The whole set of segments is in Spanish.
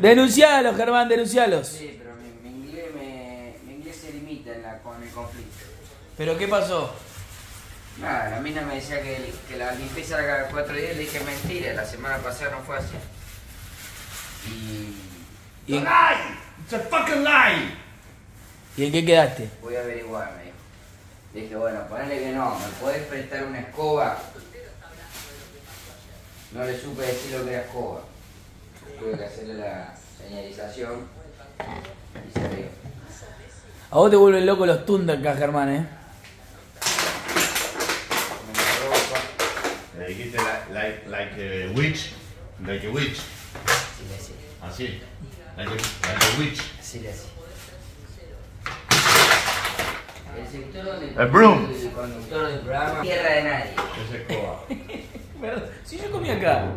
Denuncialos, Germán, denuncialos. Sí, pero mi inglés se limita con el conflicto. ¿Pero qué pasó? Nada, la mina me decía que la limpieza era cada 4 días, le dije mentira, la semana pasada no fue así. ¿Y en, Lie! It's a fucking lie! ¿Y en qué quedaste? Voy a averiguar, me dijo. Le dije, bueno, ponele que no, ¿me podés prestar una escoba? No le supe decir lo que era escoba. Tuve que hacerle la señalización y se rió. A vos te vuelven loco los Thundercats, Germán, Me la ropa. Le dijiste like a witch. Like a witch. Sí, le hacía. Así. Like a witch. Sí, le hacía. El sector donde El broom. el conductor del programa, tierra de nadie. Esa escoba. Perdón, si yo comí acá.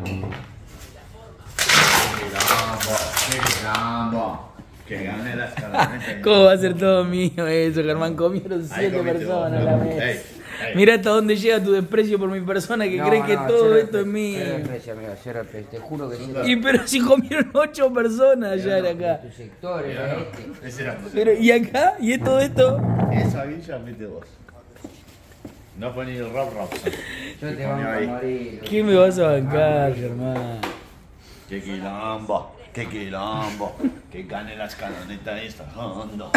¡Qué quilombo! Que gane la escaloneta. ¿Cómo va a ser todo mío eso, Germán? Comieron Ahí 7 comiste personas vos, a la ¿no? mesa. Ey, ey. Mira hasta dónde llega tu desprecio por mi persona que cree que todo esto es mío. Cero desprecio, amigo, cero desprecio. Te juro que sí. Y pero si comieron 8 personas allá de acá. Tu sector era este. Ese era. Pero, ¿y acá? ¿Y es todo esto? Esa villa viste vos. No fue ni el Rob Robson. Yo te banco a morir. ¿Qué me vas a bancar, Germán? ¡Qué quilombo! ¡Qué quilombo! Que gane la escaloneta esta. Hondo.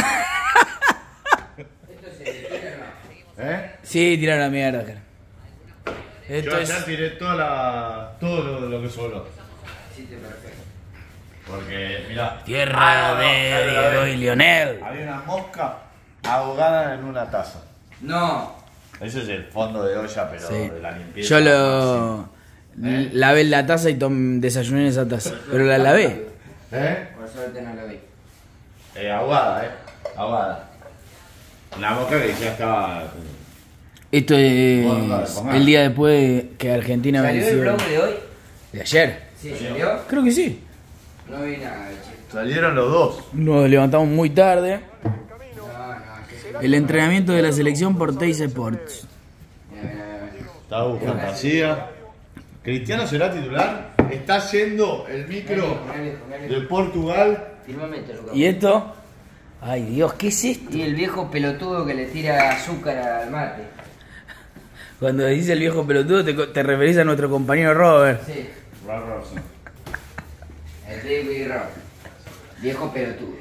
¿Esto se retira o no? ¿Eh? Sí, tiraron la mierda, Germán. Yo Esto allá es... tiré todo lo que sobró. Hiciste perfecto. Porque, mirá. Tierra de Diego y Lionel. Había una mosca ahogada en una taza. No. Ese es el fondo de olla, pero Sí. de la limpieza. Yo lo... ¿Eh? Lavé la taza y desayuné en esa taza. Pero la lavé. ¿Eh? Por suerte no lo vi. Ahogada, ahogada. La mosca que ya estaba. Esto es Bueno, dale, el día después que Argentina ¿Salió el venció. blog de hoy? ¿De ayer? Sí, ¿salió? Creo que sí. No vi nada, che. Salieron los dos. Nos levantamos muy tarde. No, que El entrenamiento de la selección por Teis Sports. mira. Estaba buscando García. Cristiano será titular. Está yendo el micro de Portugal. Firmamente, Lucas. ¿Y esto? Ay Dios, ¿qué es esto? Y el viejo pelotudo que le tira azúcar al mate. Cuando dice el viejo pelotudo te referís a nuestro compañero Robert. Sí, Rob Robson. el David Rock. Viejo pelotudo.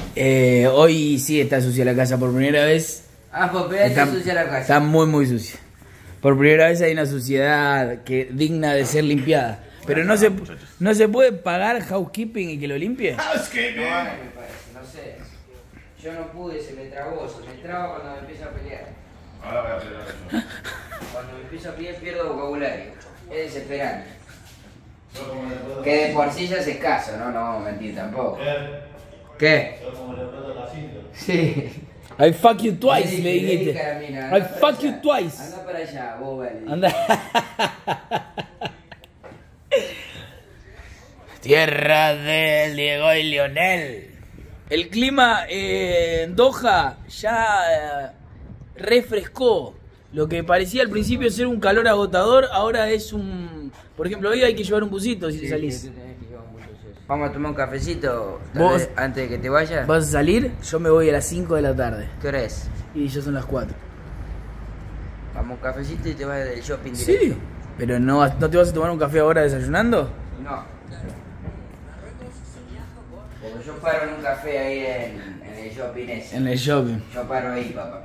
Hoy sí está sucia la casa por primera vez. Ah, pues pero está sucia la casa. Está muy sucia. Por primera vez hay una suciedad digna de ser limpiada. Pero no se puede pagar housekeeping y que lo limpie. No, me parece, no sé. Yo no pude, se me trabó, se me traba cuando me empiezo a pelear. Ahora voy a hacer eso. Cuando me empiezo a pelear pierdo vocabulario. Es desesperante. Que de por sí ya es escaso, no vamos a mentir tampoco. ¿Qué? Sí. I fuck you twice, le dije dijiste. a la mina, anda I para fuck you allá. twice. Anda para allá, vos vale. Anda. Tierra del Diego y Lionel. El clima en Doha ya refrescó. Lo que parecía al principio ser un calor agotador, ahora es un... Por ejemplo, hoy hay que llevar un busito si salís. Sí, tenés que llevar un bulto, sí. Vamos a tomar un cafecito tal ¿Vos? vez, antes de que te vayas. ¿Vas a salir? Yo me voy a las 5 de la tarde. ¿Qué hora es? Y ya son las 4. Vamos a un cafecito y te vas del shopping directo. Sí. Pero no te vas a tomar un café ahora desayunando. No. Porque yo paro en un café ahí en el shopping ese. En el shopping. Yo paro ahí, papá.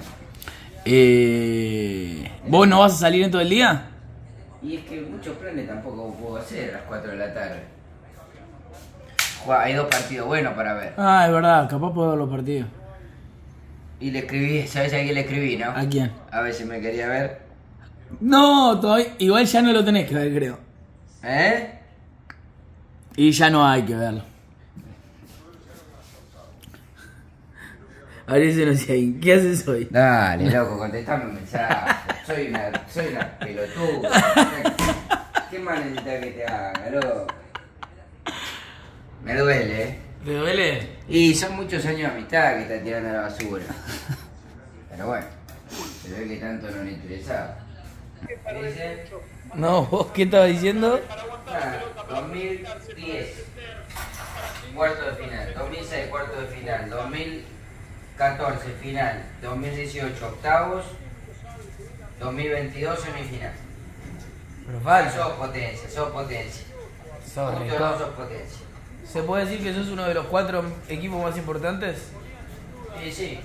¿Vos no vas a salir en todo el día? Y es que muchos planes tampoco puedo hacer a las 4 de la tarde. Hay 2 partidos buenos para ver. Ah, es verdad, capaz puedo ver los partidos. Y le escribí, ¿sabes a quién le escribí, no? ¿A quién? A ver si me quería ver. No, todavía, igual ya no lo tenés que ver, creo. ¿Eh? Y ya no hay que verlo. Parece no sé ahí. ¿Qué haces hoy? Dale, loco, contestame un mensaje. Soy una pelotuda. ¿Qué más necesitas que te haga, loco? Me duele, ¿eh? ¿Te duele? Y son muchos años de amistad que está tirando a la basura. Pero bueno, se ve que tanto no le interesaba. ¿Qué dice? No, ¿vos qué estabas diciendo? 2010, cuarto de final. 2006, cuarto de final. 2014, final. 2018, octavos. 2022, semifinal. Pero falta. Sos potencia, sos potencia. Sos Justo rico. no sos potencia. ¿Se puede decir que sos uno de los 4 equipos más importantes? Sí.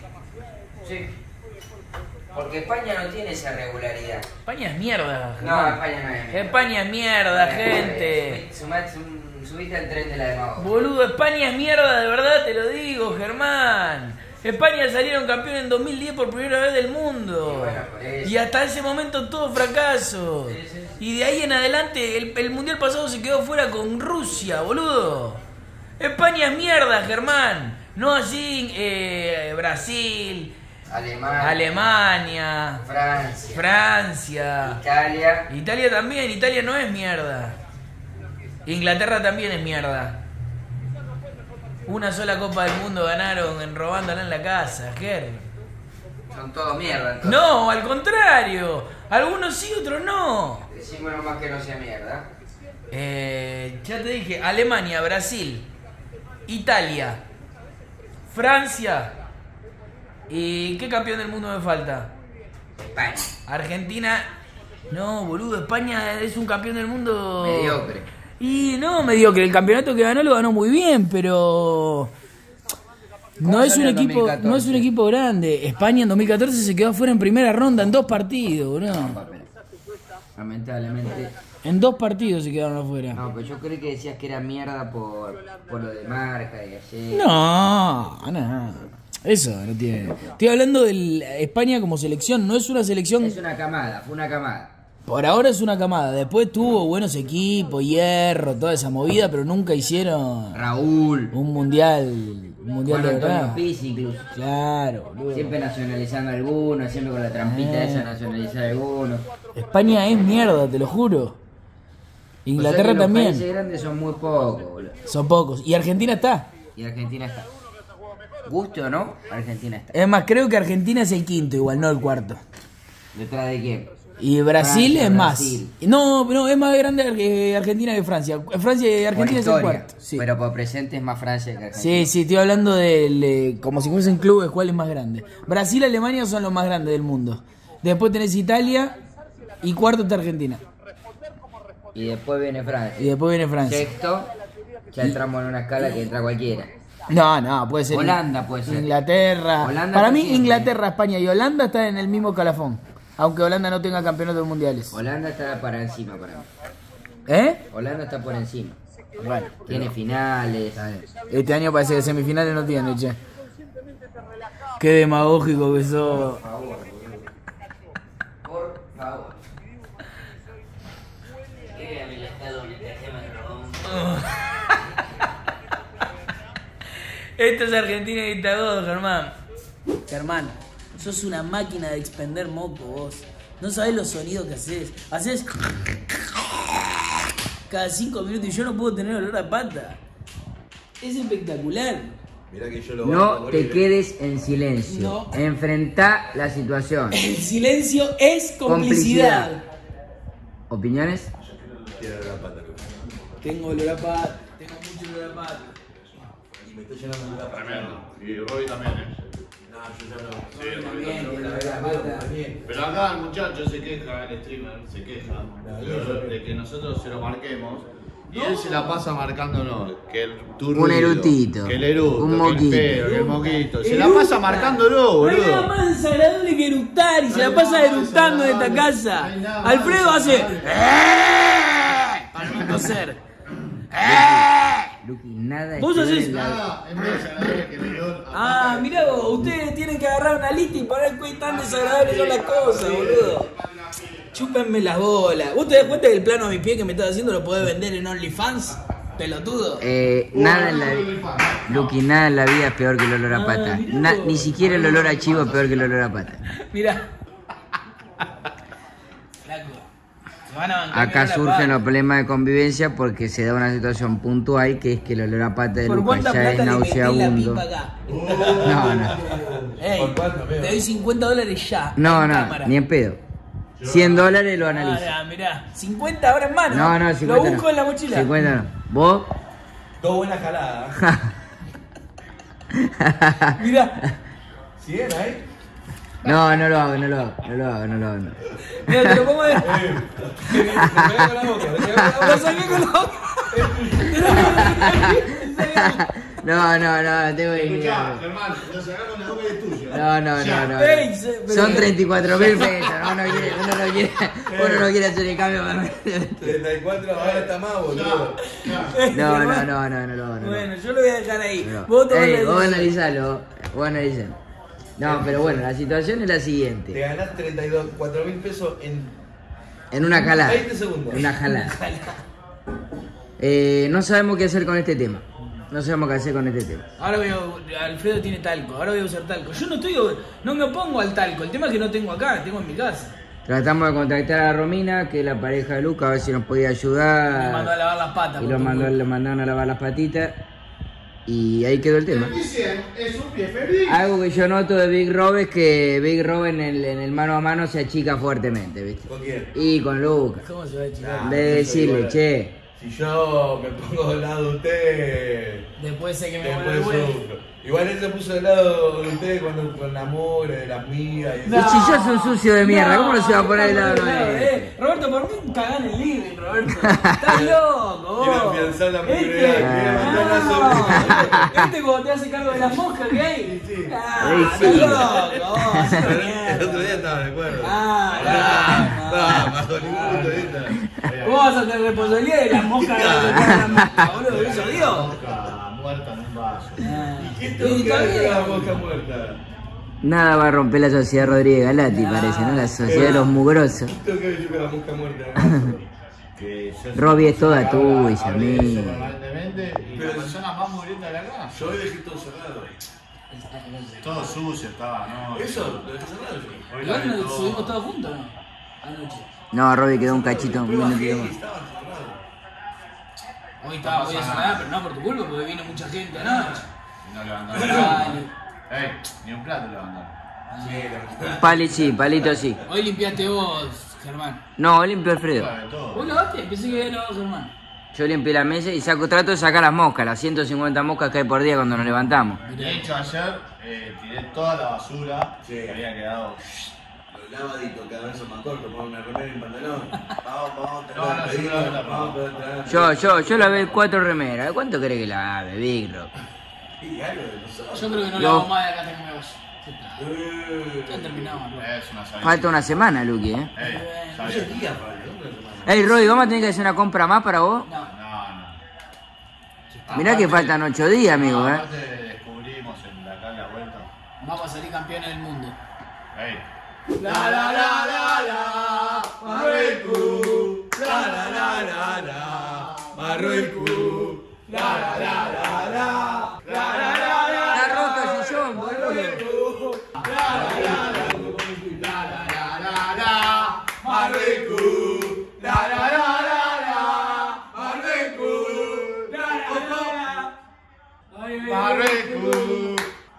Porque España no tiene esa regularidad. España es mierda. No, Germán. España no es. España es mierda, gente. Subiste al tren de la demagogia. Boludo, España es mierda, de verdad te lo digo, Germán. España salieron campeón en 2010 por primera vez del mundo. Y bueno, por eso. Y hasta ese momento todo fracaso. Sí. Y de ahí en adelante el mundial pasado se quedó fuera con Rusia, boludo. España es mierda, Germán. No así Brasil, Alemania, Francia. Italia también, Italia no es mierda. Inglaterra también es mierda. Una sola Copa del Mundo ganaron robándola en la casa, Ger. Son todos mierda, entonces. No, al contrario. Algunos sí, otros no. Decime nomás que no sea mierda. Ya te dije, Alemania, Brasil, Italia, Francia. ¿Y qué campeón del mundo me falta? España. Argentina. No, boludo, España es un campeón del mundo Mediocre. Y no, mediocre. El campeonato que ganó lo ganó muy bien, pero no es un equipo grande. España en 2014 se quedó afuera en primera ronda en 2 partidos, boludo. Lamentablemente. En 2 partidos se quedaron afuera. No, pero yo creo que decías que era mierda por lo de marca y así. No. Eso no tiene. Estoy hablando de España como selección, no es una selección. Es una camada, fue una camada. Por ahora es una camada. Después tuvo buenos equipos, Hierro, toda esa movida, pero nunca hicieron Raúl. un mundial Juan de Antonio verdad. Pizzi incluso. Claro, boludo. Siempre nacionalizando algunos, siempre con la trampita esa nacionalizar algunos. España es mierda, te lo juro. Inglaterra O sea que también. Los países grandes son muy pocos, boludo. Son pocos. Y Argentina está. Y Argentina está. Guste o no, Argentina está. Es más, creo que Argentina es el quinto igual, no el cuarto. ¿Detrás de quién? Y Brasil Francia, es más. Brasil. No, es más grande Argentina que Francia. Francia y Argentina es el cuarto. Sí. Pero por presente es más Francia que Argentina. Sí, estoy hablando de como si fuesen clubes, ¿cuál es más grande? Brasil y Alemania son los más grandes del mundo. Después tenés Italia y cuarto está Argentina. Y después viene Francia. Sexto, ya entramos en una escala que entra cualquiera. No, puede ser. Holanda puede ser. Inglaterra. Holanda Para mí, siempre. Inglaterra, España y Holanda están en el mismo calafón. Aunque Holanda no tenga campeonatos mundiales. Holanda está para encima para mí. ¿Eh? Holanda está por encima. Bueno. Tiene finales. Este año parece que semifinales no tiene, che. Qué demagógico que sos. Por favor. Esto es Argentina y todo, Germán. Germán, sos una máquina de expender moco, vos. No sabés los sonidos que haces. Haces cada 5 minutos y yo no puedo tener olor a pata. Es espectacular. Mirá que yo lo No te quedes en silencio. No. Enfrentá la situación. El silencio es complicidad. ¿Opiniones? Tengo olor a pata. Tengo mucho olor a pata. Y me estoy llenando de tremendo. Y Robbie también, No, yo ya no. Sí, También, Robbie tiene olor a pata. Pero acá el muchacho se queja, el streamer se queja de que nosotros se lo marquemos. Y él se la pasa marcándonos, que el turruido, Un erudito, que el eructo, un que moquito. el feo, que el moquito. Se la pasa marcándolo, No hay nada boludo. más desagradable que eructar y se la pasa eructando en esta casa. Alfredo hace para no toser. Luqui, nada. Vos es peor haces- en la- Nada, es más desagradable que el león. Ah, mirá vos, ustedes tienen que agarrar una lista y poner qué tan desagradables son las cosas, boludo. Chúpenme las bolas. ¿Vos te das cuenta que el plano a mi pie que me estás haciendo lo podés vender en OnlyFans? Pelotudo. Nada en la Luqui, nada en la vida es peor que el olor a pata. mirá vos. Ni siquiera el olor a chivo es peor que el olor a pata. Mirá. Flaco, se van a bancar Acá mi olor a surgen pata. los problemas de convivencia porque se da una situación puntual que es que el olor a pata de ¿Por Lucas cuánta ya es plata le metí la nauseabundo. pipa acá? No, no. Ey, te doy $50 ya. No, en no, cámara. ni en pedo. $100 lo analizo. Ah, mirá, 50 ahora en mano. No, 50 lo busco no. en la mochila. 50 no. ¿Vos? Dos buenas jaladas. Mirá. ¿100 ahí? No lo hago. Mirá, te lo pongo de... Lo saqué con la boca. Lo saqué con la boca. No, tengo que ir. Escuchá, Germán, lo sacás con la boca y es tuyo. No. Ey, Son 34.000 pesos. Uno no quiere hacer el cambio. 34, ahora está más, boludo. No. Bueno, yo lo voy a dejar ahí. No. Vos te Ey, vas vos a analizalo. No, pero bueno, la situación es la Te siguiente. ganás 34.000 pesos En una jalada. 20 segundos. En una jalada. No sabemos qué hacer con este tema. Ahora Alfredo tiene talco, ahora voy a usar talco. Yo no me opongo al talco, el tema es que no tengo acá, tengo en mi casa. Tratamos de contactar a Romina, que es la pareja de Luca, a ver si nos podía Me ayudar. mandó a lavar las patas. Y por tu culpa. lo mandaron a lavar las patitas. Y ahí quedó el tema. Dicen, es un pie feliz. Algo que yo noto de Big Rob es que Big Rob en el mano a mano se achica fuertemente, ¿viste? ¿Con quién? Y con Luca. ¿Cómo se va a chicar? En vez de decirle, che, Si yo me pongo del lado de usted, Después sé que me vuelve después bueno. sufro. Igual él se puso del lado de usted cuando con la mugre, de las migas y No. eso. Si yo soy un sucio de mierda, ¿cómo no se va a poner del lado nuestro? Roberto, por mí cagán el living, Roberto. Estás loco, Quiere vos. afianzar la Este- mujer, quiere mandar la sobrina. Este cuando te hace cargo de las moscas que hay. Sí. Ah, Sí. estás loco, vos. esa El mierda. otro día estaba de acuerdo. Ah, No, bajo ningún punto de vista. Vos vas a tener responsabilidad de las moscas que van a tocar las moscas, boludo. Eso Dios. Mosca muerta en un vaso. ¿Qué Y tengo que está hacer bien. con la mosca muerta? Nada va a romper la sociedad Rodríguez Galati, parece, ¿no? La sociedad de los mugrosos. ¿Qué tengo que ver yo con la mosca muerta? Que yo Robbie es toda tuya, eso amigo. permanentemente y la persona más mugrienta de acá. Yo hoy dejé todo cerrado. Todo sucio estaba, ¿no? Eso, lo dejé cerrado yo. Hoy ¿Igual la vi no todo. subimos todos juntos o no? Anoche. No, Robbie quedó un cachito, un Después bajé minutito y más. estaba cerrado. Hoy estaba, voy a cenar, pero no por tu culpa, porque vino mucha gente anoche. Y no levantaron. Dale. Ey, ni un plato levantaron. Pali sí, palito sí. Hoy limpiaste vos, Germán. No, limpio Alfredo. De todo. ¿Vos lavaste? Pensé que había lavado Germán. Yo limpié la mesa y trato de sacar las moscas, las 150 moscas que hay por día cuando nos levantamos. De hecho, ayer tiré toda la basura Sí. que había quedado. Los lavaditos cada vez son más cortos, ponme remera y un pantalón. Vamos, No, no, yo me la vamos. Yo lavé 4 remeras. ¿Cuánto querés que lave, Big Rock? Y algo de nosotros. Yo creo que no Yo- lavo más de acá hasta que me vaya. Ya terminamos, ¿no? Es una salida. Falta una semana, Luqui, Ey, Oye, sabía. día, Pablo, una semana. Ey, Roy, ¿vamos a tener que hacer una compra más para vos? No. No. Mirá que faltan 8 días, amigo, No, ¿eh? aparte descubrimos en la calle vuelta. Vamos a salir campeones del mundo. Ey. La la la la la, Marruecos, la, Marruecos, la. Está roto el sillón, boludo. Marruecos, Marruecos.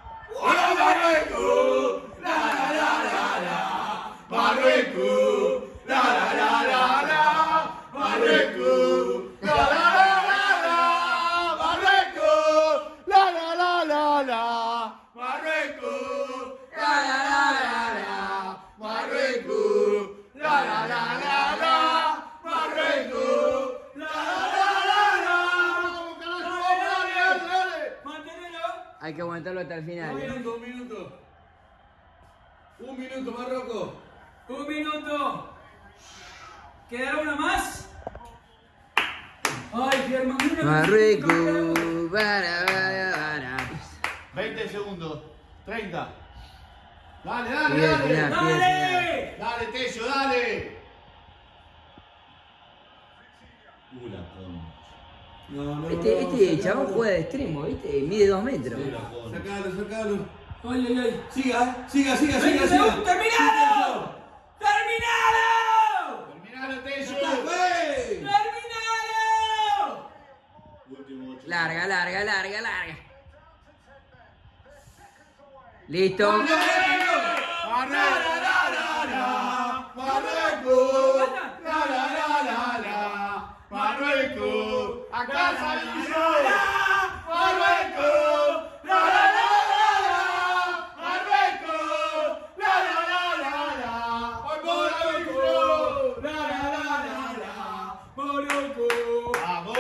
Hay que aguantarlo hasta el final. ¿eh? Un minuto, Marruecos. Un minuto. ¿Quedará una más? Ay, Germán. Marruecos, para. 20 segundos. 30. Dale, Pide dale, el dale. final, pide el final. ¡Dale! Dale, Tello, dale. Este chabón juega de extremo, ¿viste? Mide 2 metros. Sacalo. Ay, ay, ay. Siga. 20 segundos. ¡Terminado! ¡Terminado! Terminalo, Tello. ¡Terminado! Larga. Listo. Marruecos. Marruecos, la la la la la, Marruecos, acá salí yo, Marruecos, la la la la la, Marruecos, la la la la la, Marruecos, la la la la, Marruecos, vamos.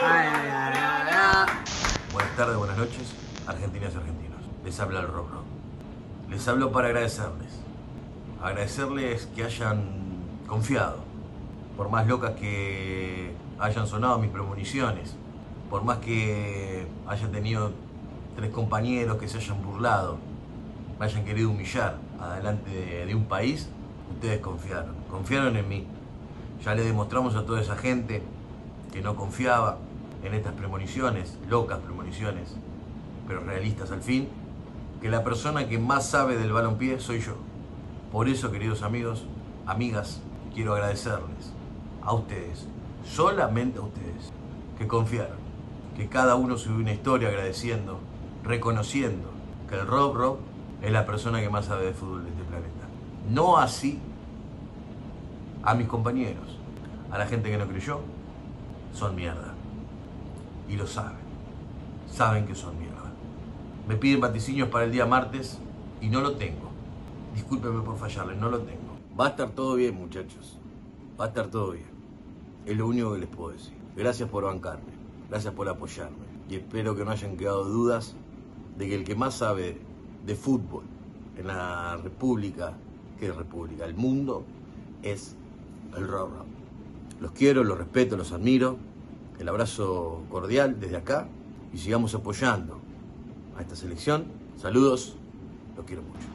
Buenas tardes, buenas noches, argentinas y argentinos. Les habla el Rob Rob. Les hablo para agradecerles que hayan confiado, por más locas que hayan sonado mis premoniciones, por más que haya tenido 3 compañeros que se hayan burlado, me hayan querido humillar adelante de un país, ustedes confiaron en mí. Ya le demostramos a toda esa gente que no confiaba en estas premoniciones, locas premoniciones, pero realistas al fin, que la persona que más sabe del balompié soy yo. Por eso, queridos amigos, amigas, quiero agradecerles a ustedes, solamente a ustedes, que confiaron, que cada uno subió una historia agradeciendo, reconociendo que el Rob Rob es la persona que más sabe de fútbol de este planeta. No así a mis compañeros, a la gente que no creyó, son mierda. Y lo saben que son mierda. Me piden vaticinios para el día martes y no lo tengo. Discúlpenme por fallarles, no lo tengo. Va a estar todo bien, muchachos. Va a estar todo bien. Es lo único que les puedo decir. Gracias por bancarme, gracias por apoyarme. Y espero que no hayan quedado dudas de que el que más sabe de fútbol en la República, ¿qué República? El mundo, es el Rob Rob. Los quiero, los respeto, los admiro. El abrazo cordial desde acá y sigamos apoyando a esta selección. Saludos, los quiero mucho.